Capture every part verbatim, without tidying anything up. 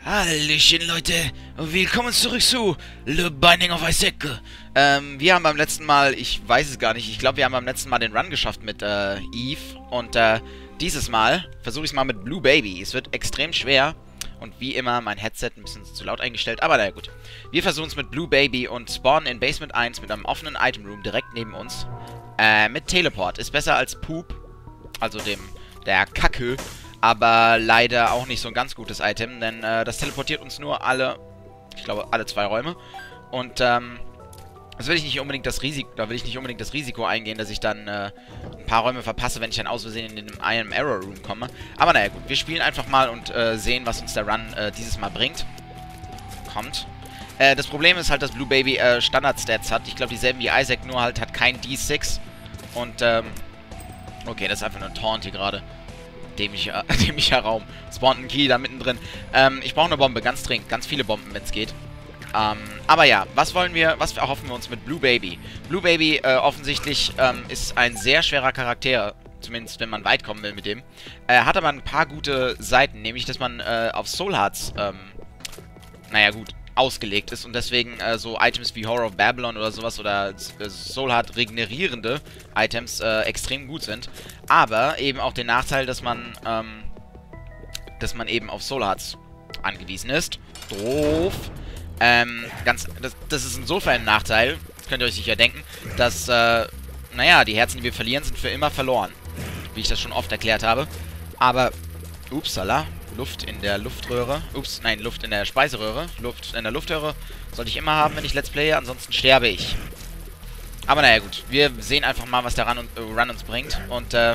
Hallöchen Leute und willkommen zurück zu The Binding of Isaac. Ähm, wir haben beim letzten Mal, ich weiß es gar nicht, ich glaube wir haben beim letzten Mal den Run geschafft mit äh, Eve. Und äh, dieses Mal versuche ich es mal mit Blue Baby. Es wird extrem schwer und wie immer mein Headset ein bisschen zu laut eingestellt, aber naja gut. Wir versuchen es mit Blue Baby und spawnen in Basement eins mit einem offenen Item Room direkt neben uns. Äh, mit Teleport. Ist besser als Poop, also dem, der Kacke. Aber leider auch nicht so ein ganz gutes Item, denn äh, das teleportiert uns nur alle, ich glaube, alle zwei Räume. Und ähm, das will ich nicht unbedingt das Risiko, da will ich nicht unbedingt das Risiko eingehen, dass ich dann äh, ein paar Räume verpasse, wenn ich dann aus Versehen in den I Am Error Room komme. Aber naja, gut, wir spielen einfach mal und äh, sehen, was uns der Run äh, dieses Mal bringt. Kommt. Äh, das Problem ist halt, dass Blue Baby äh, Standard-Stats hat. Ich glaube, dieselben wie Isaac, nur halt hat kein D sechs. Und, ähm, okay, das ist einfach nur ein Taunt hier gerade. Dämlicher, dämlicher Raum. Spawnt ein Key da mittendrin. Ähm, ich brauche eine Bombe, ganz dringend. Ganz viele Bomben, wenn es geht. Ähm, aber ja, was wollen wir, was erhoffen wir uns mit Blue Baby? Blue Baby, äh, offensichtlich, ähm, ist ein sehr schwerer Charakter. Zumindest, wenn man weit kommen will mit dem. Er hat aber ein paar gute Seiten. Nämlich, dass man äh, auf Soul Hearts, ähm, naja gut, ausgelegt ist und deswegen äh, so Items wie Horror of Babylon oder sowas oder äh, Soul Heart regenerierende Items äh, extrem gut sind. Aber eben auch den Nachteil, dass man ähm, dass man eben auf Soul Hearts angewiesen ist. Doof. Ähm, ganz, das, das ist insofern ein Nachteil, könnt ihr euch sicher denken, dass, äh, naja, die Herzen, die wir verlieren, sind für immer verloren. Wie ich das schon oft erklärt habe. Aber, upsala, Luft in der Luftröhre. Ups, nein, Luft in der Speiseröhre. Luft in der Luftröhre sollte ich immer haben, wenn ich Let's Playe, ansonsten sterbe ich. Aber naja, gut. Wir sehen einfach mal, was der Run, äh, Run uns bringt. Und, äh,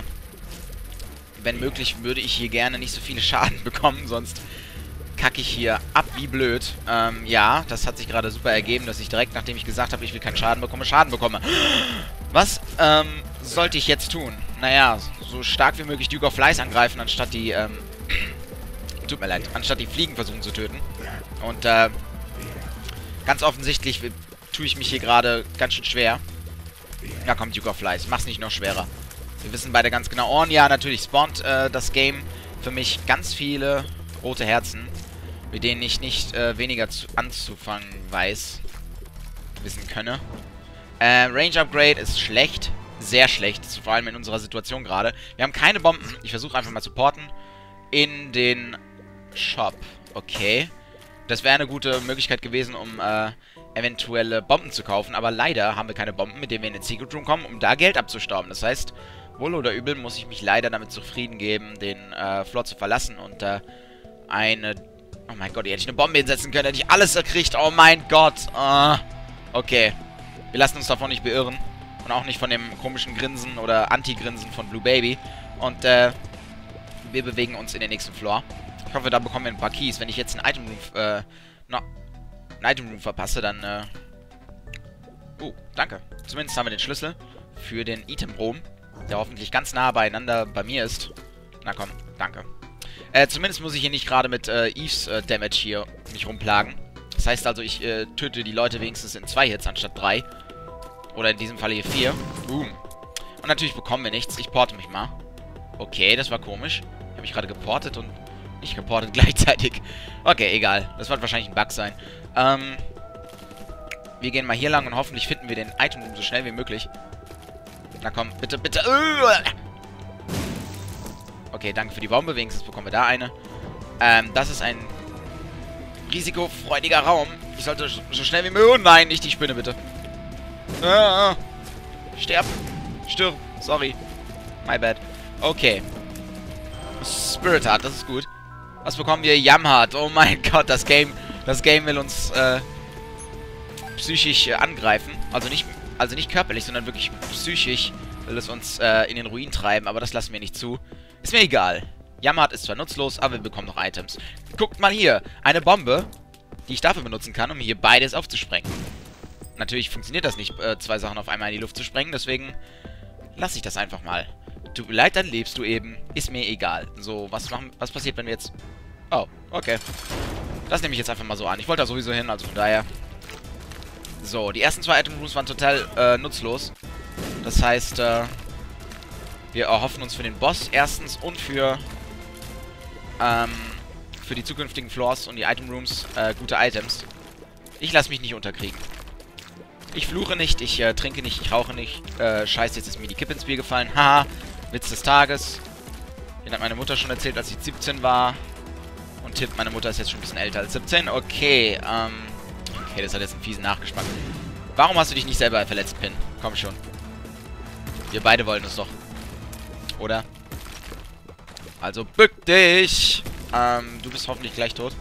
wenn möglich, würde ich hier gerne nicht so viele Schaden bekommen, sonst kacke ich hier ab wie blöd. Ähm, ja, das hat sich gerade super ergeben, dass ich direkt, nachdem ich gesagt habe, ich will keinen Schaden bekomme, Schaden bekomme. Was, ähm, sollte ich jetzt tun? Naja, so stark wie möglich Duke of Flies angreifen, anstatt die, ähm, tut mir leid, anstatt die Fliegen versuchen zu töten. Und, äh, ganz offensichtlich tue ich mich hier gerade ganz schön schwer. Ja, komm, Duke of Flies, mach's nicht noch schwerer. Wir wissen beide ganz genau. Oh, und ja, natürlich spawnt äh, das Game für mich ganz viele rote Herzen, mit denen ich nicht äh, weniger zu anzufangen weiß, wissen könne. Äh, Range Upgrade ist schlecht, sehr schlecht, vor allem in unserer Situation gerade. Wir haben keine Bomben. Ich versuche einfach mal zu porten in den Shop. Okay. Das wäre eine gute Möglichkeit gewesen, um äh, eventuelle Bomben zu kaufen, aber leider haben wir keine Bomben, mit denen wir in den Secret Room kommen, um da Geld abzustauben. Das heißt, wohl oder übel muss ich mich leider damit zufrieden geben, den äh, Floor zu verlassen und äh, eine... Oh mein Gott, hier hätte ich eine Bombe hinsetzen können, hätte ich alles erkriegt. Oh mein Gott. Uh, okay. Wir lassen uns davon nicht beirren. Und auch nicht von dem komischen Grinsen oder Anti-Grinsen von Blue Baby. Und äh, wir bewegen uns in den nächsten Floor. Ich hoffe, da bekommen wir ein paar Keys. Wenn ich jetzt ein Item Room, äh, no, ein Item Room verpasse, dann, äh... Uh, danke. Zumindest haben wir den Schlüssel für den Item Room, der hoffentlich ganz nah beieinander bei mir ist. Na komm, danke. Äh, zumindest muss ich hier nicht gerade mit äh, Eves äh, Damage hier mich rumplagen. Das heißt also, ich äh, töte die Leute wenigstens in zwei Hits anstatt drei. Oder in diesem Fall hier vier. Boom. Und natürlich bekommen wir nichts. Ich porte mich mal. Okay, das war komisch. Ich habe mich gerade geportet und nicht geportet gleichzeitig. Okay, egal. Das wird wahrscheinlich ein Bug sein. Ähm, wir gehen mal hier lang und hoffentlich finden wir den Item Room so schnell wie möglich. Na komm, bitte, bitte. Okay, danke für die Bombe. Wenigstens bekommen wir da eine. Ähm, das ist ein risikofreudiger Raum. Ich sollte so schnell wie möglich... Oh nein, nicht die Spinne, bitte. Ah, sterb. Stirb. Sorry. My bad. Okay. Spirit Heart, das ist gut. Was bekommen wir? Yamhart. Oh mein Gott, das Game... Das Game will uns, äh... psychisch äh, angreifen. Also nicht... Also nicht körperlich, sondern wirklich psychisch will es uns äh, in den Ruin treiben. Aber das lassen wir nicht zu. Ist mir egal. Yamhart ist zwar nutzlos, aber wir bekommen noch Items. Guckt mal hier. Eine Bombe, die ich dafür benutzen kann, um hier beides aufzusprengen. Natürlich funktioniert das nicht, äh, zwei Sachen auf einmal in die Luft zu sprengen. Deswegen lasse ich das einfach mal. Tut mir leid, dann lebst du eben. Ist mir egal. So, was machen, was passiert, wenn wir jetzt... Oh, okay. Das nehme ich jetzt einfach mal so an. Ich wollte da sowieso hin, also von daher... So, die ersten zwei Item Rooms waren total äh, nutzlos. Das heißt, äh, wir erhoffen uns für den Boss erstens und für, ähm, für die zukünftigen Floors und die Item Rooms äh, gute Items. Ich lasse mich nicht unterkriegen. Ich fluche nicht, ich äh, trinke nicht, ich rauche nicht. Äh, scheiße, jetzt ist mir die Kippe ins Bier gefallen. Haha, Witz des Tages. Den hat meine Mutter schon erzählt, als ich siebzehn war. Und Tipp, meine Mutter ist jetzt schon ein bisschen älter als siebzehn. Okay, ähm... Okay, das hat jetzt einen fiesen Nachgeschmack. Warum hast du dich nicht selber verletzt, Pin? Komm schon. Wir beide wollen es doch. Oder? Also bück dich! Ähm, du bist hoffentlich gleich tot.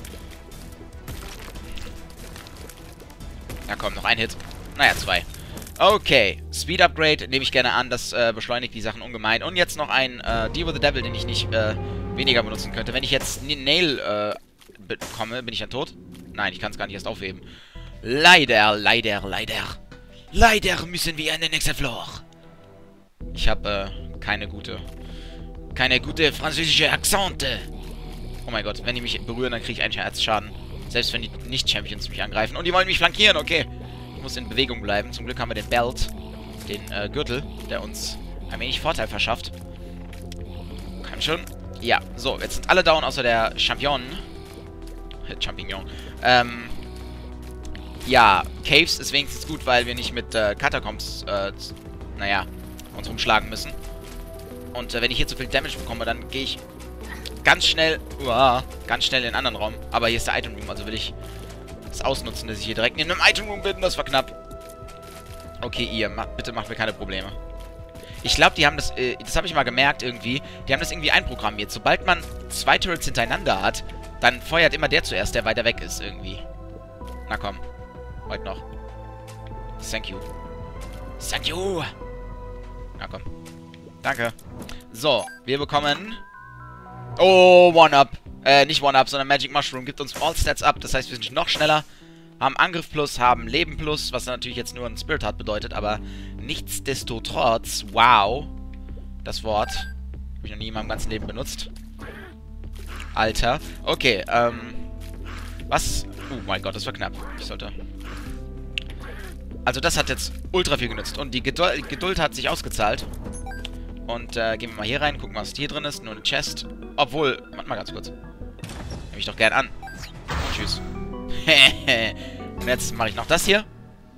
Na komm, noch ein Hit. Naja, zwei. Okay, Speed Upgrade nehme ich gerne an. Das äh, beschleunigt die Sachen ungemein. Und jetzt noch ein äh, Deal with the Devil, den ich nicht äh, weniger benutzen könnte. Wenn ich jetzt Nail äh, bekomme, bin ich dann tot? Nein, ich kann es gar nicht erst aufheben. Leider, leider, leider. Leider müssen wir an den nächsten Floor. Ich habe äh, keine gute... Keine gute französische Akzente. Oh mein Gott, wenn die mich berühren, dann kriege ich einen Herzschaden. Selbst wenn die Nicht-Champions mich angreifen. Und die wollen mich flankieren, okay. Ich muss in Bewegung bleiben. Zum Glück haben wir den Belt, den äh, Gürtel, der uns ein wenig Vorteil verschafft. Kann schon. Ja, so, jetzt sind alle down, außer der Champion. Champignon. Ähm, ja, Caves ist wenigstens gut, weil wir nicht mit äh, Catacombs, äh, naja, uns rumschlagen müssen. Und äh, wenn ich hier zu viel Damage bekomme, dann gehe ich ganz schnell, uah, ganz schnell in den anderen Raum. Aber hier ist der Item Room, also will ich das ausnutzen, dass ich hier direkt in einem Item Room bin. Das war knapp. Okay, ihr, ma bitte macht mir keine Probleme. Ich glaube, die haben das, äh, das habe ich mal gemerkt irgendwie, die haben das irgendwie einprogrammiert. Sobald man zwei Turrets hintereinander hat, dann feuert immer der zuerst, der weiter weg ist irgendwie. Na komm, heute noch. Thank you. Thank you. Na komm. Danke. So, wir bekommen... Oh, One-Up. Äh, nicht One-Up, sondern Magic Mushroom gibt uns All-Stats up. Das heißt, wir sind noch schneller. Haben Angriff plus, haben Leben plus, was natürlich jetzt nur ein Spirit Heart bedeutet, aber nichtsdestotrotz, wow. Das Wort habe ich noch nie in meinem ganzen Leben benutzt. Alter. Okay, ähm... Was? Oh mein Gott, das war knapp. Ich sollte... Also das hat jetzt ultra viel genützt. Und die Geduld, Geduld hat sich ausgezahlt. Und äh, gehen wir mal hier rein, gucken, was hier drin ist. Nur eine Chest. Obwohl, warte mal ganz kurz. Nehme ich doch gern an. Tschüss. Und jetzt mache ich noch das hier.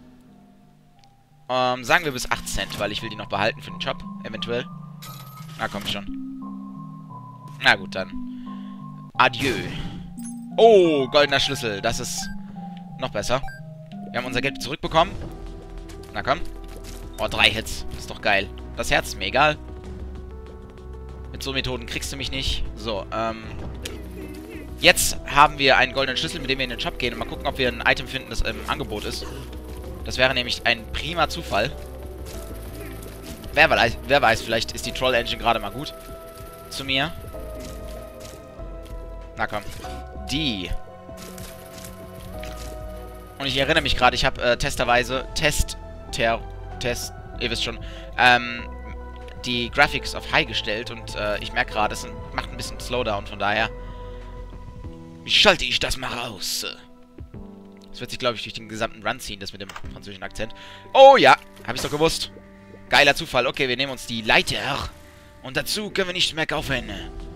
Ähm, sagen wir bis acht Cent, weil ich will die noch behalten für den Job. Eventuell. Na, komm schon. Na gut, dann. Adieu. Oh, goldener Schlüssel. Das ist noch besser. Wir haben unser Geld zurückbekommen. Na komm. Oh, drei Hits. Das ist doch geil. Das Herz ist mir egal. Mit so Methoden kriegst du mich nicht. So, ähm... Jetzt haben wir einen goldenen Schlüssel, mit dem wir in den Shop gehen und mal gucken, ob wir ein Item finden, das im Angebot ist. Das wäre nämlich ein prima Zufall. Wer weiß, wer weiß, vielleicht ist die Troll-Engine gerade mal gut zu mir. Na komm. Die. Und ich erinnere mich gerade, ich habe äh, testerweise Test, ter, Test, ihr wisst schon, ähm, die Graphics auf High gestellt und äh, ich merke gerade, es macht ein bisschen Slowdown, von daher schalte ich das mal raus. Das wird sich, glaube ich, durch den gesamten Run ziehen, das mit dem französischen Akzent. Oh ja, habe ich doch gewusst. Geiler Zufall. Okay, wir nehmen uns die Leiter und dazu können wir nicht mehr kaufen.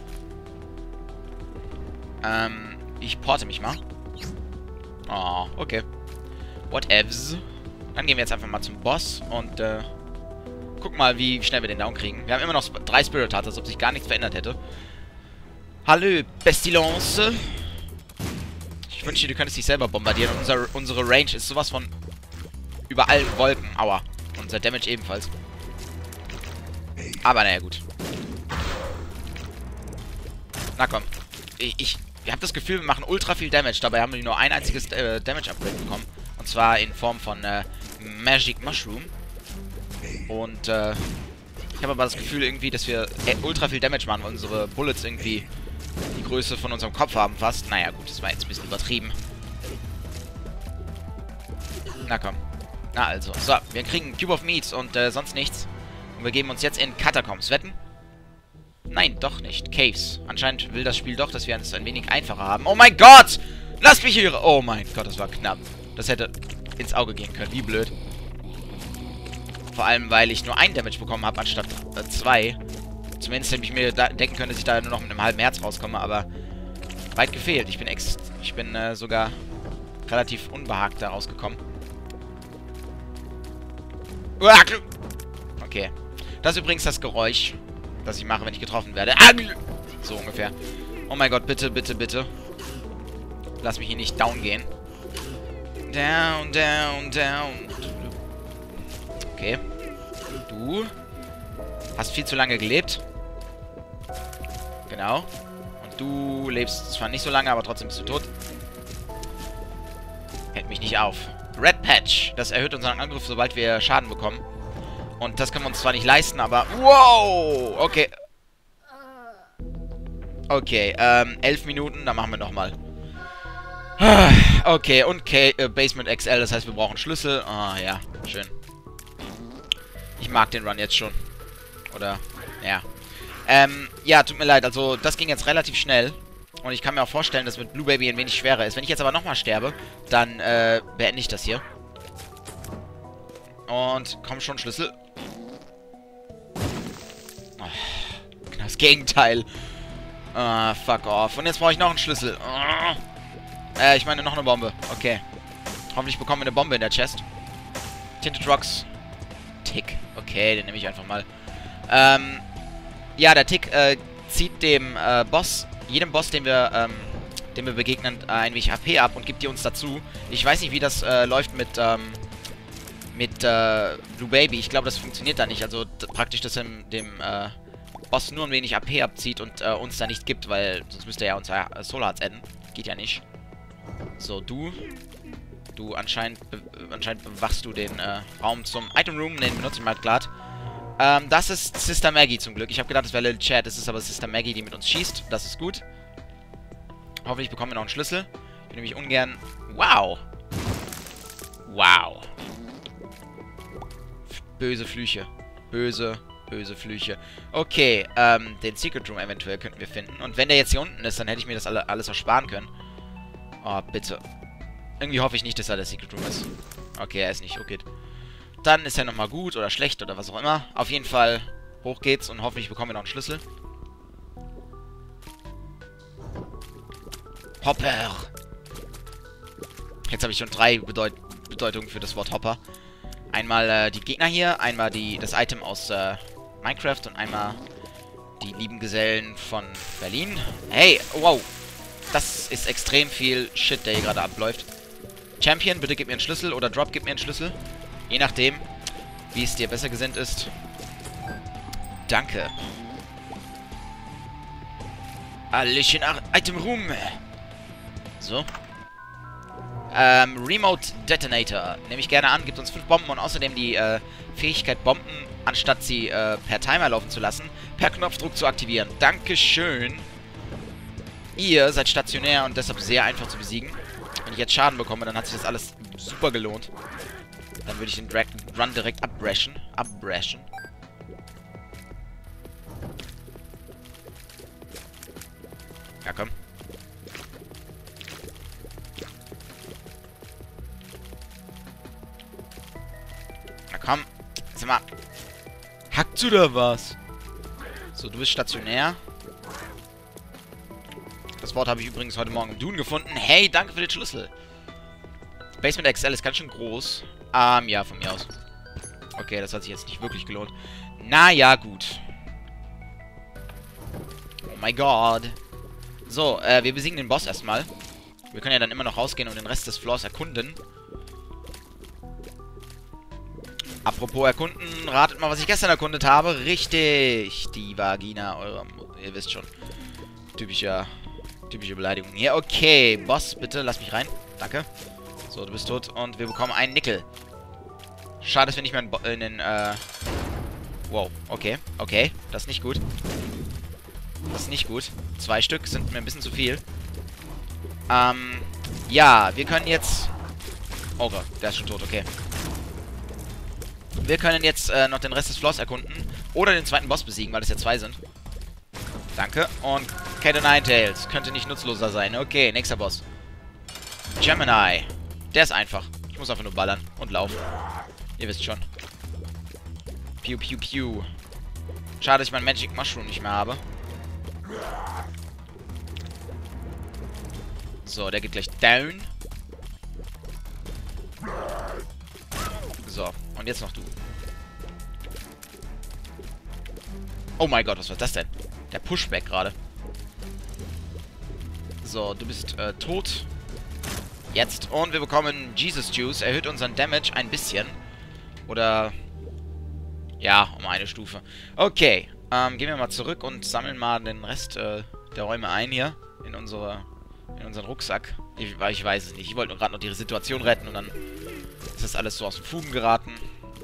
Ähm, ich porte mich mal. Oh, okay. Whatevs. Dann gehen wir jetzt einfach mal zum Boss und äh, gucken mal, wie schnell wir den down kriegen. Wir haben immer noch drei Spirit Hearts, als ob sich gar nichts verändert hätte. Hallo, Pestilence. Ich wünschte, du könntest dich selber bombardieren. Unser, unsere Range ist sowas von über allen Wolken. Aua. Unser Damage ebenfalls. Aber naja, gut. Na komm. Ich, ich, ich habe das Gefühl, wir machen ultra viel Damage. Dabei haben wir nur ein einziges äh, Damage-Upgrade bekommen. Und zwar in Form von äh, Magic Mushroom. Und äh, ich habe aber das Gefühl irgendwie, dass wir äh, ultra viel Damage machen, weil unsere Bullets irgendwie die Größe von unserem Kopf haben fast. Naja, gut, das war jetzt ein bisschen übertrieben. Na komm. Na also. So, wir kriegen Cube of Meat und äh, sonst nichts. Und wir geben uns jetzt in Catacombs. Wetten? Nein, doch nicht. Caves. Anscheinend will das Spiel doch, dass wir es ein wenig einfacher haben. Oh mein Gott! Lasst mich hier... Oh mein Gott, das war knapp. Das hätte ins Auge gehen können. Wie blöd. Vor allem, weil ich nur ein Damage bekommen habe, anstatt äh, zwei. Zumindest hätte ich mir da denken können, dass ich da nur noch mit einem halben Herz rauskomme, aber Weit gefehlt. Ich bin ex... Ich bin äh, sogar relativ unbehagt da rausgekommen. Okay. Das ist übrigens das Geräusch, das ich mache, wenn ich getroffen werde. So ungefähr. Oh mein Gott, bitte, bitte, bitte. Lass mich hier nicht down gehen. Down, down, down. Okay. Du hast viel zu lange gelebt. Genau. Und du lebst zwar nicht so lange, aber trotzdem bist du tot. Hält mich nicht auf. Red Patch. Das erhöht unseren Angriff, sobald wir Schaden bekommen. Und das können wir uns zwar nicht leisten, aber... Wow! Okay. Okay, ähm, elf Minuten, dann machen wir nochmal. Okay, und K äh, Basement X L, das heißt, wir brauchen Schlüssel. Ah, ja, schön. Ich mag den Run jetzt schon. Oder, ja. Ähm, ja, tut mir leid, also das ging jetzt relativ schnell. Und ich kann mir auch vorstellen, dass mit Blue Baby ein wenig schwerer ist. Wenn ich jetzt aber nochmal sterbe, dann, äh, beende ich das hier. Und, komm schon, Schlüssel. Oh, das Gegenteil. Ah, fuck off. Und jetzt brauche ich noch einen Schlüssel. Oh. Äh, ich meine noch eine Bombe. Okay. Hoffentlich bekommen wir eine Bombe in der Chest. Tinted Rocks. Tick. Okay, den nehme ich einfach mal. Ähm, ja, der Tick, äh, zieht dem, äh, Boss, jedem Boss, den wir, ähm, dem wir begegnen, äh, ein wenig H P ab und gibt die uns dazu. Ich weiß nicht, wie das, äh, läuft mit, ähm, mit, äh, Blue Baby. Ich glaube, das funktioniert da nicht. Also, praktisch, dass er dem, äh, Boss nur ein wenig A P abzieht und äh, uns da nicht gibt, weil sonst müsste er ja unser äh, Soul Hearts adden. Geht ja nicht. So, du. Du, anscheinend, be anscheinend bewachst du den äh, Raum zum Item Room. Den benutze ich mal glatt. Ähm, das ist Sister Maggie zum Glück. Ich habe gedacht, das wäre Little Chat. Das ist aber Sister Maggie, die mit uns schießt. Das ist gut. Hoffentlich bekommen wir noch einen Schlüssel. Ich bin nämlich ungern... Wow. Wow. Böse Flüche. Böse Böse Flüche. Okay, ähm, den Secret Room eventuell könnten wir finden. Und wenn der jetzt hier unten ist, dann hätte ich mir das alle, alles ersparen können. Oh, bitte. Irgendwie hoffe ich nicht, dass er der Secret Room ist. Okay, er ist nicht. Okay. Dann ist er nochmal gut oder schlecht oder was auch immer. Auf jeden Fall, hoch geht's und hoffentlich bekommen wir noch einen Schlüssel. Hopper. Jetzt habe ich schon drei Bedeut Bedeutungen für das Wort Hopper. Einmal äh, die Gegner hier, einmal die, das Item aus äh, Minecraft und einmal die lieben Gesellen von Berlin. Hey, wow. Das ist extrem viel Shit, der hier gerade abläuft. Champion, bitte gib mir einen Schlüssel oder Drop, gib mir einen Schlüssel. Je nachdem, wie es dir besser gesinnt ist. Danke. Alles in Item Room. So. Ähm, Remote Detonator. Nehme ich gerne an, gibt uns fünf Bomben und außerdem die äh, Fähigkeit, Bomben, anstatt sie äh, per Timer laufen zu lassen, per Knopfdruck zu aktivieren. Dankeschön. Ihr seid stationär und deshalb sehr einfach zu besiegen. Wenn ich jetzt Schaden bekomme, dann hat sich das alles super gelohnt. Dann würde ich den Drag Run direkt abbrechen. Abbrechen. Ja, komm. Na komm. Sag mal. Hackt's oder was? So, du bist stationär. Das Wort habe ich übrigens heute Morgen im Dune gefunden. Hey, danke für den Schlüssel. Basement X L ist ganz schön groß. Ähm, ja, von mir aus. Okay, das hat sich jetzt nicht wirklich gelohnt. Naja, gut. Oh mein Gott. So, äh, wir besiegen den Boss erstmal. Wir können ja dann immer noch rausgehen und den Rest des Floors erkunden. Apropos erkunden, ratet mal, was ich gestern erkundet habe. Richtig, die Vagina eurer Mutter. Ihr wisst schon. Typischer, typische Beleidigung hier. Okay, Boss, bitte, lass mich rein. Danke. So, du bist tot und wir bekommen einen Nickel. Schade, dass wir nicht mehr in, Bo in den, äh... Wow, okay, okay. Das ist nicht gut. Das ist nicht gut. Zwei Stück sind mir ein bisschen zu viel. Ähm, ja, wir können jetzt... Oh Gott, der ist schon tot, okay. Wir können jetzt äh, noch den Rest des Floors erkunden. Oder den zweiten Boss besiegen, weil es ja zwei sind. Danke. Und Cat and Ninetales. Könnte nicht nutzloser sein. Okay, nächster Boss. Gemini. Der ist einfach. Ich muss einfach nur ballern und laufen. Ihr wisst schon. Piu, piu, piu. Schade, dass ich mein Magic Mushroom nicht mehr habe. So, der geht gleich down. So, und jetzt noch du. Oh mein Gott, was war das denn? Der Pushback gerade. So, du bist äh, tot. Jetzt. Und wir bekommen Jesus Juice. Erhöht unseren Damage ein bisschen. Oder... Ja, um eine Stufe. Okay. Ähm, gehen wir mal zurück und sammeln mal den Rest äh, der Räume ein hier. In unsere... In unseren Rucksack. Ich, ich weiß es nicht. Ich wollte nur gerade noch die Situation retten und dann ist das alles so aus den Fugen geraten.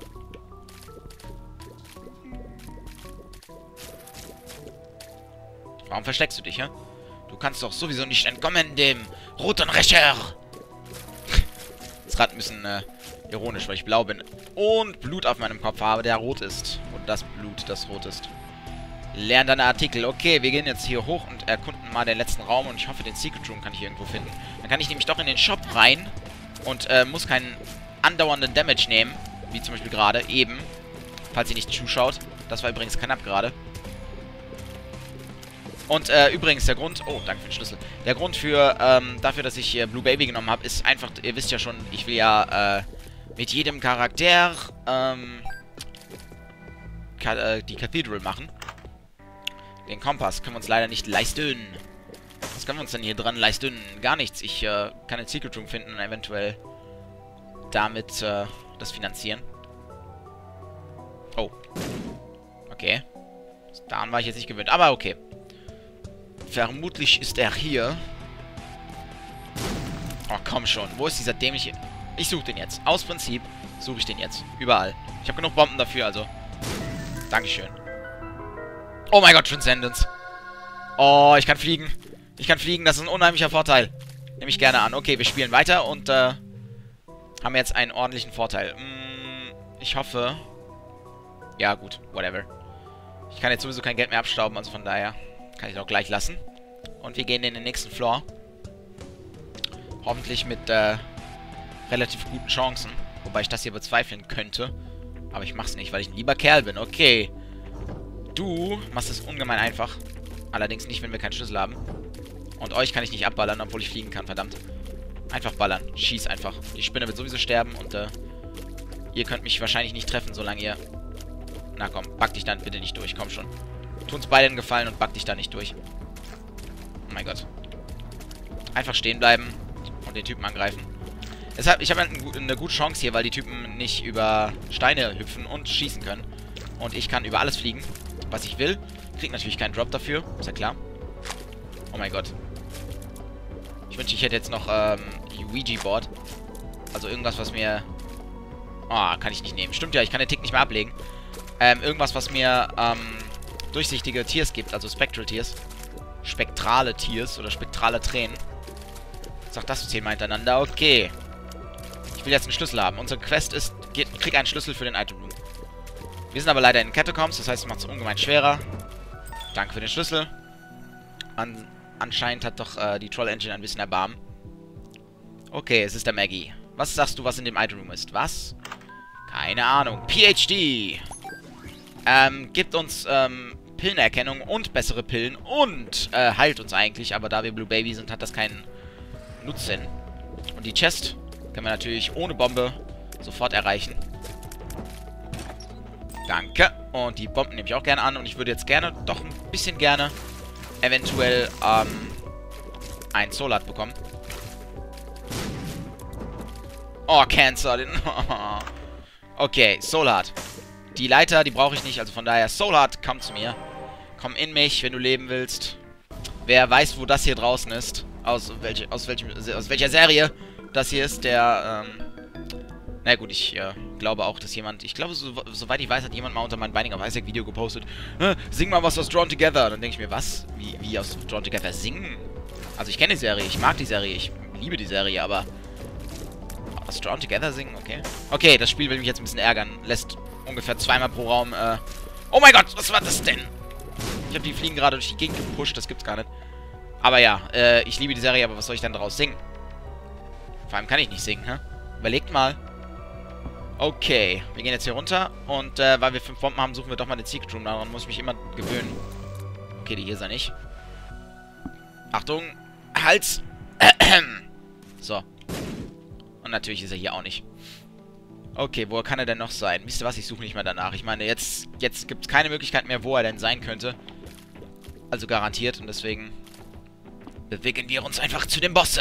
Warum versteckst du dich, hä? Du kannst doch sowieso nicht entkommen, dem roten Rächer. Ist gerade ein bisschen äh, ironisch, weil ich blau bin. Und Blut auf meinem Kopf habe, der rot ist. Und das Blut, das rot ist. Lern deine Artikel. Okay, wir gehen jetzt hier hoch und erkunden mal den letzten Raum. Und ich hoffe, den Secret Room kann ich irgendwo finden. Dann kann ich nämlich doch in den Shop rein. Und äh, muss keinen andauernden Damage nehmen. Wie zum Beispiel gerade, eben. Falls ihr nicht zuschaut. Das war übrigens knapp gerade. Und äh, übrigens, der Grund... Oh, danke für den Schlüssel. Der Grund für, ähm, dafür, dass ich äh, Blue Baby genommen habe, ist einfach... Ihr wisst ja schon, ich will ja, äh, mit jedem Charakter, ähm... Ka äh, die Cathedral machen. Den Kompass können wir uns leider nicht leisten. Was können wir uns denn hier dran leisten? Gar nichts. Ich, äh, kann den Secret Room finden und eventuell damit, äh, das finanzieren. Oh. Okay. Daran war ich jetzt nicht gewöhnt. Aber okay. Vermutlich ist er hier. Oh, komm schon. Wo ist dieser dämliche... Ich suche den jetzt. Aus Prinzip suche ich den jetzt. Überall. Ich habe genug Bomben dafür, also. Dankeschön. Oh mein Gott, Transcendence. Oh, ich kann fliegen. Ich kann fliegen. Das ist ein unheimlicher Vorteil. Nehme ich gerne an. Okay, wir spielen weiter und, äh, haben jetzt einen ordentlichen Vorteil. Hm, ich hoffe... Ja, gut. Whatever. Ich kann jetzt sowieso kein Geld mehr abstauben, also von daher... Kann ich auch gleich lassen. Und wir gehen in den nächsten Floor. Hoffentlich mit äh, relativ guten Chancen. Wobei ich das hier bezweifeln könnte. Aber ich mach's nicht, weil ich ein lieber Kerl bin. Okay. Du machst es ungemein einfach. Allerdings nicht, wenn wir keinen Schlüssel haben. Und euch kann ich nicht abballern, obwohl ich fliegen kann, verdammt. Einfach ballern. Schieß einfach. Die Spinne wird sowieso sterben und äh, ihr könnt mich wahrscheinlich nicht treffen, solange ihr... Na komm, back dich dann bitte nicht durch. Komm schon. Tu uns beide einen Gefallen und back dich da nicht durch. Oh mein Gott. Einfach stehen bleiben und den Typen angreifen. Deshalb, ich habe eine, eine gute Chance hier, weil die Typen nicht über Steine hüpfen und schießen können. Und ich kann über alles fliegen, was ich will. Krieg natürlich keinen Drop dafür, ist ja klar. Oh mein Gott. Ich wünschte, ich hätte jetzt noch ähm, Ouija-Board. Also irgendwas, was mir... Oh, kann ich nicht nehmen. Stimmt ja, ich kann den Tick nicht mehr ablegen. Ähm, irgendwas, was mir... Ähm, durchsichtige Tiers gibt, also Spectral Tiers. Spektrale Tiers oder spektrale Tränen. Sag das zehnmal hintereinander. Okay. Ich will jetzt einen Schlüssel haben. Unsere Quest ist, geht, krieg einen Schlüssel für den Item Room. Wir sind aber leider in Catacombs, das heißt, es macht es ungemein schwerer. Danke für den Schlüssel. An, anscheinend hat doch äh, die Troll Engine ein bisschen Erbarmen. Okay, es ist der Maggie. Was sagst du, was in dem Item Room ist? Was? Keine Ahnung. P H D. Ähm, gibt uns, ähm, Pillenerkennung und bessere Pillen und, äh, heilt uns eigentlich, aber da wir Blue Baby sind, hat das keinen Nutzen. Und die Chest können wir natürlich ohne Bombe sofort erreichen. Danke. Und die Bomben nehme ich auch gerne an und ich würde jetzt gerne, doch ein bisschen gerne, eventuell, ähm, ein Solat bekommen. Oh, Cancer. Den okay, Solat. Die Leiter, die brauche ich nicht, also von daher, Solat, komm zu mir. Komm in mich, wenn du leben willst. Wer weiß, wo das hier draußen ist, aus, welche, aus, welchem, aus welcher Serie das hier ist, der, ähm... Na gut, ich äh, glaube auch, dass jemand, ich glaube, so, soweit ich weiß, hat jemand mal unter mein Binding of Isaac Video gepostet, sing mal was aus Drawn Together. Dann denke ich mir, was? Wie, wie aus Drawn Together singen? Also ich kenne die Serie, ich mag die Serie, ich liebe die Serie, aber... Aus Drawn Together singen? Okay. Okay, das Spiel will mich jetzt ein bisschen ärgern. Lässt ungefähr zweimal pro Raum, äh... Oh mein Gott, was war das denn? Ich habe die Fliegen gerade durch die Gegend gepusht, das gibt's gar nicht. Aber ja, äh, ich liebe die Serie, aber was soll ich dann daraus singen? Vor allem kann ich nicht singen, hä? Überlegt mal. Okay, wir gehen jetzt hier runter. Und, äh, weil wir fünf Bomben haben, suchen wir doch mal den Secret Room. Daran muss ich mich immer gewöhnen. Okay, die hier ist er nicht. Achtung, Hals! So. Und natürlich ist er hier auch nicht. Okay, wo kann er denn noch sein? Wisst ihr was? Ich suche nicht mehr danach. Ich meine, jetzt, jetzt gibt es keine Möglichkeit mehr, wo er denn sein könnte. Also garantiert. Und deswegen bewegen wir uns einfach zu dem Bosse.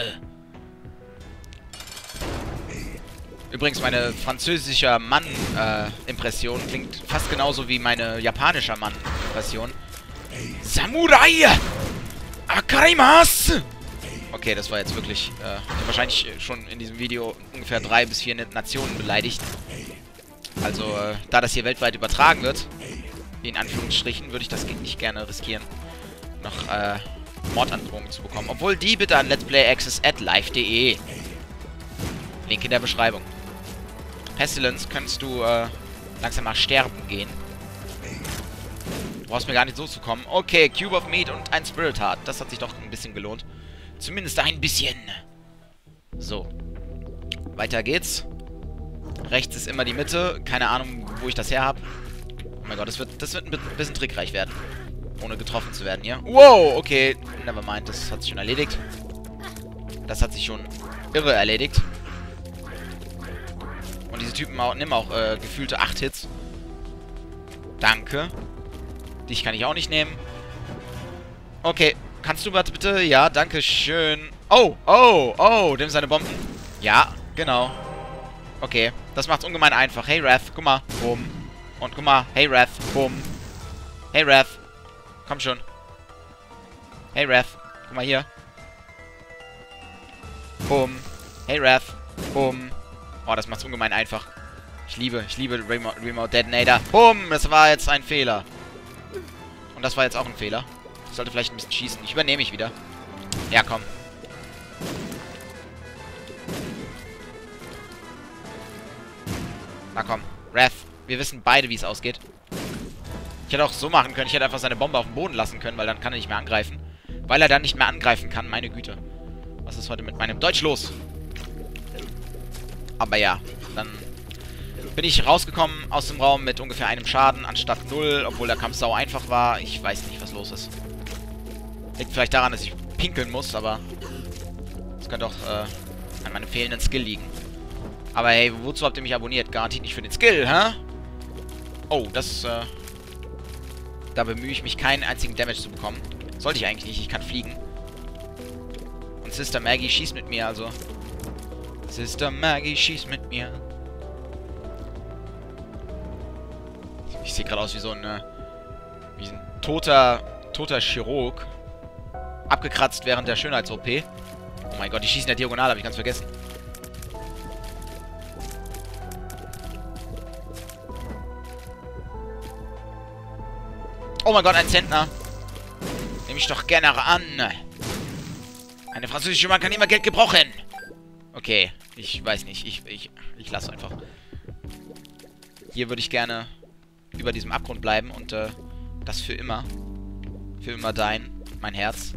Übrigens, meine französischer Mann-Impression äh, klingt fast genauso wie meine japanischer Mann-Impression. Samurai! Akarimas! Okay, das war jetzt wirklich... Äh, ich habe wahrscheinlich schon in diesem Video ungefähr drei bis vier Nationen beleidigt. Also, äh, da das hier weltweit übertragen wird, in Anführungsstrichen, würde ich das nicht gerne riskieren, noch äh, Mordandrohungen zu bekommen. Obwohl die bitte an let'splayaccess at live punkt de. Link in der Beschreibung. Pestilence, könntest du äh, langsam mal sterben gehen. Du brauchst mir gar nicht so zu kommen. Okay, Cube of Meat und ein Spirit Heart. Das hat sich doch ein bisschen gelohnt. Zumindest ein bisschen. So. Weiter geht's. Rechts ist immer die Mitte. Keine Ahnung, wo ich das her habe. Oh mein Gott, das wird, das wird ein bisschen trickreich werden. Ohne getroffen zu werden hier. Wow, okay. Nevermind, das hat sich schon erledigt. Das hat sich schon irre erledigt. Und diese Typen nehmen auch äh, gefühlte acht Hits. Danke. Dich kann ich auch nicht nehmen. Okay. Kannst du warte bitte? Ja, danke schön. Oh, oh, oh. Nimm seine Bomben. Ja, genau. Okay. Das macht's ungemein einfach. Hey, Wrath. Guck mal. Boom. Und guck mal. Hey, Wrath. Boom. Hey, Wrath. Komm schon. Hey, Wrath. Guck mal hier. Boom. Hey, Wrath. Boom. Oh, das macht's ungemein einfach. Ich liebe, ich liebe Remote, Remote Detonator. Boom. Das war jetzt ein Fehler. Und das war jetzt auch ein Fehler. Ich sollte vielleicht ein bisschen schießen. Ich übernehme mich wieder. Ja, komm. Na komm. Wrath. Wir wissen beide, wie es ausgeht. Ich hätte auch so machen können. Ich hätte einfach seine Bombe auf den Boden lassen können, weil dann kann er nicht mehr angreifen. Weil er dann nicht mehr angreifen kann. Meine Güte. Was ist heute mit meinem Deutsch los? Aber ja. Dann bin ich rausgekommen aus dem Raum mit ungefähr einem Schaden anstatt null, obwohl der Kampf sau einfach war. Ich weiß nicht, was los ist. Liegt vielleicht daran, dass ich pinkeln muss, aber das könnte auch äh, an meinem fehlenden Skill liegen. Aber hey, wozu habt ihr mich abonniert? Garantiert nicht für den Skill, hä? Oh, das, äh... da bemühe ich mich, keinen einzigen Damage zu bekommen. Sollte ich eigentlich nicht, ich kann fliegen. Und Sister Maggie schießt mit mir, also... Sister Maggie schießt mit mir. Ich sehe gerade aus wie so ein... Äh, wie ein toter... toter Chirurg. Abgekratzt während der Schönheits-O P. Oh mein Gott, die schießen ja diagonal, habe ich ganz vergessen. Oh mein Gott, ein Zentner. Nehme ich doch gerne an. Eine französische Mann kann immer Geld gebrauchen. Okay, ich weiß nicht. Ich, ich, ich lasse einfach. Hier würde ich gerne über diesem Abgrund bleiben und äh, das für immer. Für immer dein, mein Herz.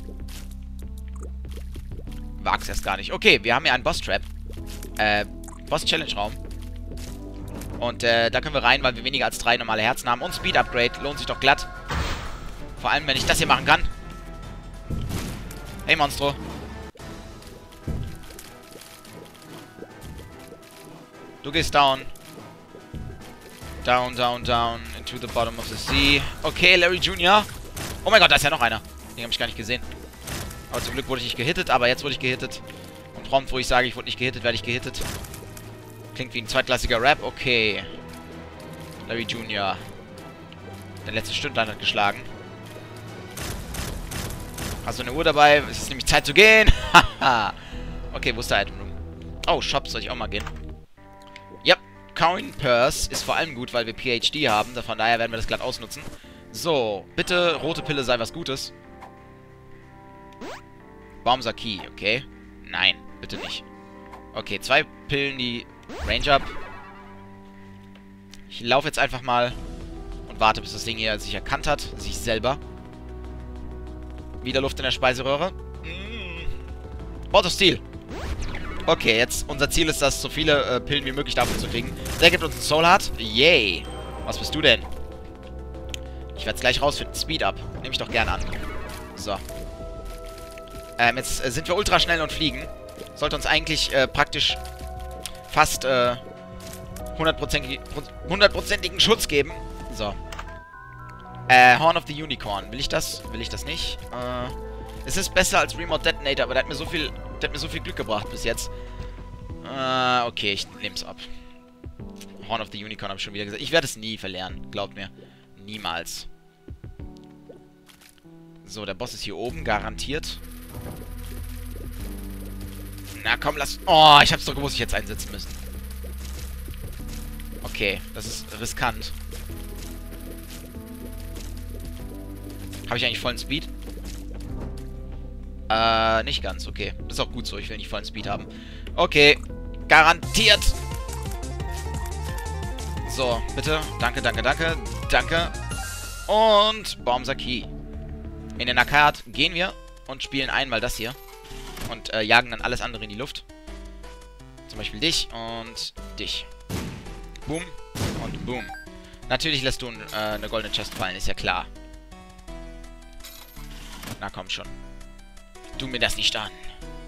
Wag's erst gar nicht. Okay, wir haben hier einen Boss-Trap. Äh, Boss-Challenge-Raum. Und äh, da können wir rein, weil wir weniger als drei normale Herzen haben. Und Speed-Upgrade lohnt sich doch glatt. Vor allem, wenn ich das hier machen kann. Hey, Monstro. Du gehst down. Down, down, down. Into the bottom of the sea. Okay, Larry Junior Oh mein Gott, da ist ja noch einer. Den habe ich gar nicht gesehen. Aber zum Glück wurde ich nicht gehittet, aber jetzt wurde ich gehittet. Und prompt, wo ich sage, ich wurde nicht gehittet, werde ich gehittet. Klingt wie ein zweitklassiger Rap. Okay. Larry Junior Der letzte Stündlein hat geschlagen. Hast du eine Uhr dabei? Es ist nämlich Zeit zu gehen. Haha. Okay, wo ist der Item Room? Oh, Shop soll ich auch mal gehen. Ja, Coin Purse ist vor allem gut, weil wir P H D haben. Von daher werden wir das glatt ausnutzen. So, bitte, rote Pille sei was Gutes. Baumser Key, okay. Nein, bitte nicht. Okay, zwei Pillen, die Range up. Ich laufe jetzt einfach mal und warte, bis das Ding hier sich erkannt hat. Sich selber. Wieder Luft in der Speiseröhre. Mm. Wort of Steel. Okay, jetzt unser Ziel ist das, so viele äh, Pillen wie möglich davon zu kriegen. Der gibt uns einen Soul Heart. Yay. Was bist du denn? Ich werde es gleich rausfinden. Speed up. Nehme ich doch gerne an. So. Ähm, jetzt äh, sind wir ultra schnell und fliegen. Sollte uns eigentlich äh, praktisch fast äh, hundertprozentigen Schutz geben. So. Äh, Horn of the Unicorn. Will ich das? Will ich das nicht? Äh, es ist besser als Remote Detonator, aber der hat mir so viel, der hat mir so viel Glück gebracht bis jetzt. Äh, okay, ich nehm's ab. Horn of the Unicorn habe ich schon wieder gesagt. Ich werde es nie verlernen, glaubt mir. Niemals. So, der Boss ist hier oben, garantiert. Na komm, lass... Oh, ich hab's doch gewusst, ich hätte es einsetzen müssen. Okay, das ist riskant. Habe ich eigentlich vollen Speed? Äh, nicht ganz, okay. Das ist auch gut so, ich will nicht vollen Speed haben. Okay, garantiert. So, bitte. Danke, danke, danke. Danke. Und Baumsaki. In den Arcade gehen wir und spielen einmal das hier. Und äh, jagen dann alles andere in die Luft. Zum Beispiel dich und dich. Boom und boom. Natürlich lässt du äh, eine goldene Chest fallen, ist ja klar. Na komm schon. Tu mir das nicht an.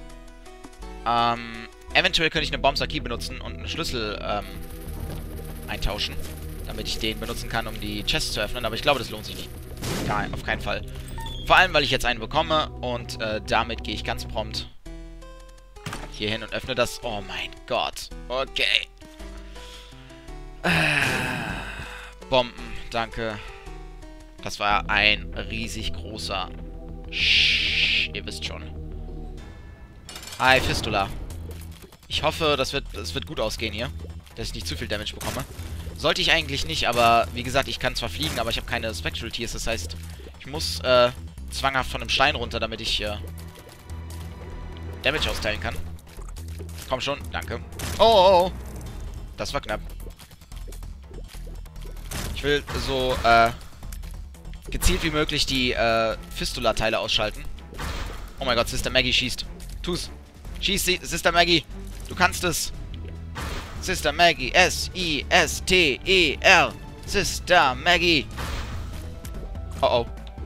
Ähm, eventuell könnte ich eine Baumsaki benutzen und einen Schlüssel ähm, eintauschen. Damit ich den benutzen kann, um die Chest zu öffnen. Aber ich glaube, das lohnt sich nicht. Nein, auf keinen Fall. Vor allem, weil ich jetzt einen bekomme. Und äh, damit gehe ich ganz prompt hier hin und öffne das. Oh mein Gott. Okay. Äh, Bomben. Danke. Das war ein riesig großer... Sch ihr wisst schon. Hi, Fistula. Ich hoffe, das wird, das wird gut ausgehen hier. Dass ich nicht zu viel Damage bekomme. Sollte ich eigentlich nicht, aber wie gesagt, ich kann zwar fliegen, aber ich habe keine Spectral Tears. Das heißt, ich muss äh, zwanghaft von einem Stein runter, damit ich äh, Damage austeilen kann. Komm schon, danke. Oh, oh, oh. Das war knapp. Ich will so äh, gezielt wie möglich die äh, Fistula-Teile ausschalten. Oh mein Gott, Sister Maggie schießt. Tu's. Schieß sie, Sister Maggie. Du kannst es. Sister Maggie. S I S T E R. Sister Maggie. Oh, oh.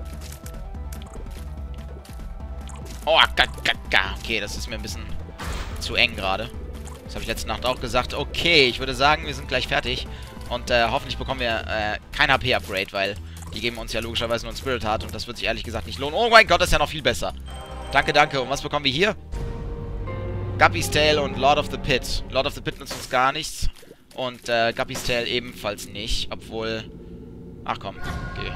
Oh, okay, das ist mir ein bisschen zu eng gerade. Das habe ich letzte Nacht auch gesagt. Okay, ich würde sagen, wir sind gleich fertig. Und äh, hoffentlich bekommen wir äh, kein H P-Upgrade, weil die geben uns ja logischerweise nur ein Spirit Heart. Und das wird sich ehrlich gesagt nicht lohnen. Oh mein Gott, das ist ja noch viel besser. Danke, danke. Und was bekommen wir hier? Guppy's Tail und Lord of the Pit. Lord of the Pit nutzt uns gar nichts. Und äh, Guppy's Tail ebenfalls nicht. Obwohl... Ach komm, okay.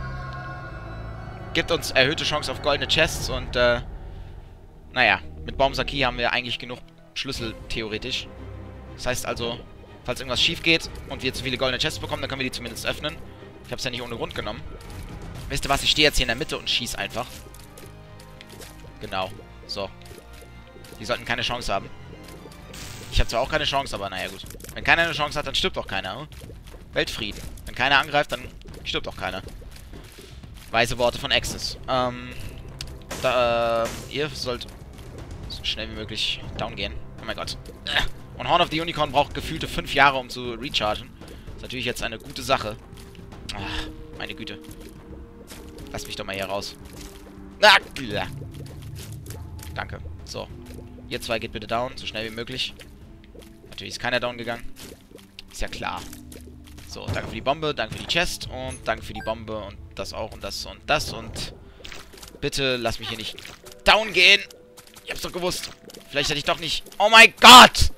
Gibt uns erhöhte Chance auf goldene Chests und äh... naja, mit Baumsaki haben wir eigentlich genug Schlüssel, theoretisch. Das heißt also, falls irgendwas schief geht und wir zu viele goldene Chests bekommen, dann können wir die zumindest öffnen. Ich habe es ja nicht ohne Grund genommen. Wisst ihr was, ich stehe jetzt hier in der Mitte und schieße einfach. Genau, so. Die sollten keine Chance haben. Ich habe zwar auch keine Chance, aber naja gut. Wenn keiner eine Chance hat, dann stirbt auch keiner. Hm? Weltfrieden. Wenn keiner angreift, dann stirbt auch keiner. Weise Worte von Axis. Ähm, da, äh, ihr sollt so schnell wie möglich down gehen. Oh mein Gott. Und Horn of the Unicorn braucht gefühlte fünf Jahre, um zu rechargen. Ist natürlich jetzt eine gute Sache. Ach, meine Güte. Lass mich doch mal hier raus. Ah, danke. So. Ihr zwei geht bitte down, so schnell wie möglich. Natürlich ist keiner down gegangen. Ist ja klar. So, danke für die Bombe, danke für die Chest und danke für die Bombe und das auch und das und das und... Bitte lass mich hier nicht down gehen. Ich hab's doch gewusst. Vielleicht hätte ich doch nicht... Oh mein Gott!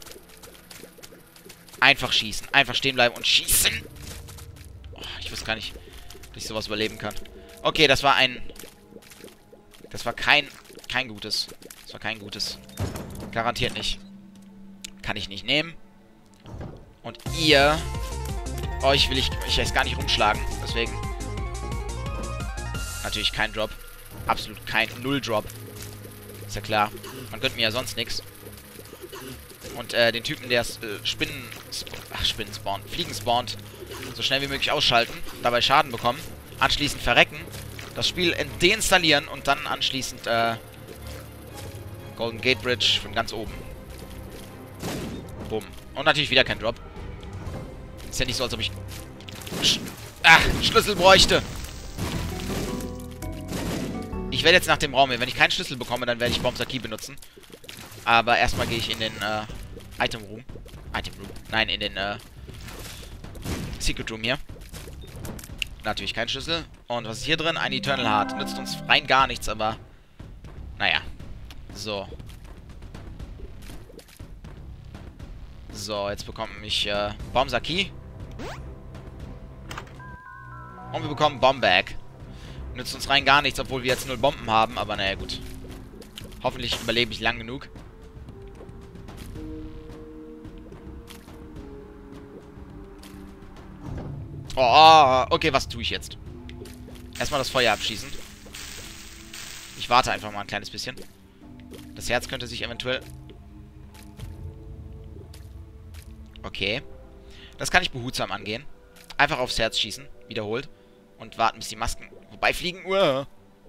Einfach schießen. Einfach stehen bleiben und schießen. Oh, ich wusste gar nicht, dass ich sowas überleben kann. Okay, das war ein... Das war kein... Kein gutes. Das war kein gutes. Garantiert nicht. Kann ich nicht nehmen. Und ihr... Euch will ich... Ich jetzt gar nicht rumschlagen. Deswegen... Natürlich kein Drop. Absolut kein Null-Drop. Ist ja klar. Man gönnt mir ja sonst nichts. Und äh, den Typen, der äh, Spinnen... Ach, Spinnen spawnt. Fliegen spawnt. So schnell wie möglich ausschalten. Dabei Schaden bekommen. Anschließend verrecken. Das Spiel deinstallieren und dann anschließend, äh... Golden Gate Bridge von ganz oben. Bumm. Und natürlich wieder kein Drop. Ist ja nicht so, als ob ich... Sch Ach, Schlüssel bräuchte. Ich Ich werde jetzt nach dem Raum hier. Wenn ich keinen Schlüssel bekomme, dann werde ich Bombsaki benutzen. Aber erstmal gehe ich in den, äh, Item Room. Item Room. Nein, in den, äh, Secret Room hier. Natürlich kein Schlüssel. Und was ist hier drin? Ein Eternal Heart. Nützt uns rein gar nichts, aber... Naja. So. So, jetzt bekomme ich, äh, Bombsaki. Und wir bekommen Bombbag. Nützt uns rein gar nichts, obwohl wir jetzt null Bomben haben, aber naja, gut. Hoffentlich überlebe ich lang genug. Oh, okay, was tue ich jetzt? Erstmal das Feuer abschießen. Ich warte einfach mal ein kleines bisschen. Das Herz könnte sich eventuell... Okay. Das kann ich behutsam angehen. Einfach aufs Herz schießen. Wiederholt. Und warten, bis die Masken vorbeifliegen. Uah.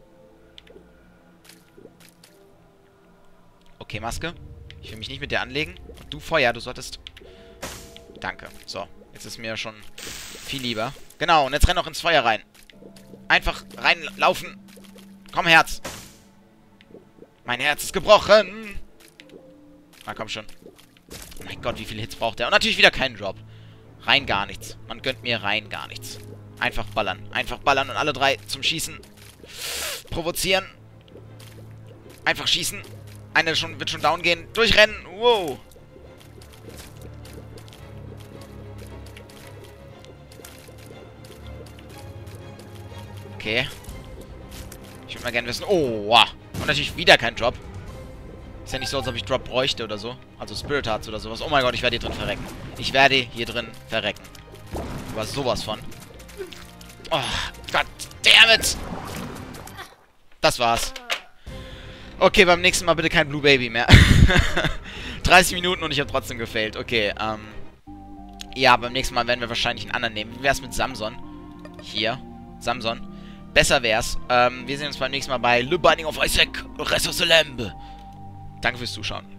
Okay, Maske. Ich will mich nicht mit der anlegen. Und du, Feuer, du solltest... Danke. So. Jetzt ist mir schon viel lieber. Genau, und jetzt renn auch ins Feuer rein. Einfach reinlaufen. Komm, Herz. Mein Herz ist gebrochen. Na, komm schon. Oh mein Gott, wie viele Hits braucht er? Und natürlich wieder keinen Drop. Rein gar nichts. Man gönnt mir rein gar nichts. Einfach ballern. Einfach ballern und alle drei zum Schießen. Provozieren. Einfach schießen. Eine schon, wird schon down gehen. Durchrennen. Wow. Okay. Ich würde mal gerne wissen... Oh, wow. Und natürlich wieder kein Drop. Ist ja nicht so, als ob ich Drop bräuchte oder so. Also Spirit Hearts oder sowas. Oh mein Gott, ich werde hier drin verrecken. Ich werde hier drin verrecken. Aber sowas von. Oh, Gott damn it. Das war's. Okay, beim nächsten Mal bitte kein Blue Baby mehr. dreißig Minuten und ich habe trotzdem gefailt. Okay, ähm... ja, beim nächsten Mal werden wir wahrscheinlich einen anderen nehmen. Wie wär's mit Samson? Hier. Samson. Besser wär's. Ähm, wir sehen uns beim nächsten Mal bei Le Binding of Isaac. Rest of the Lamb. Danke fürs Zuschauen.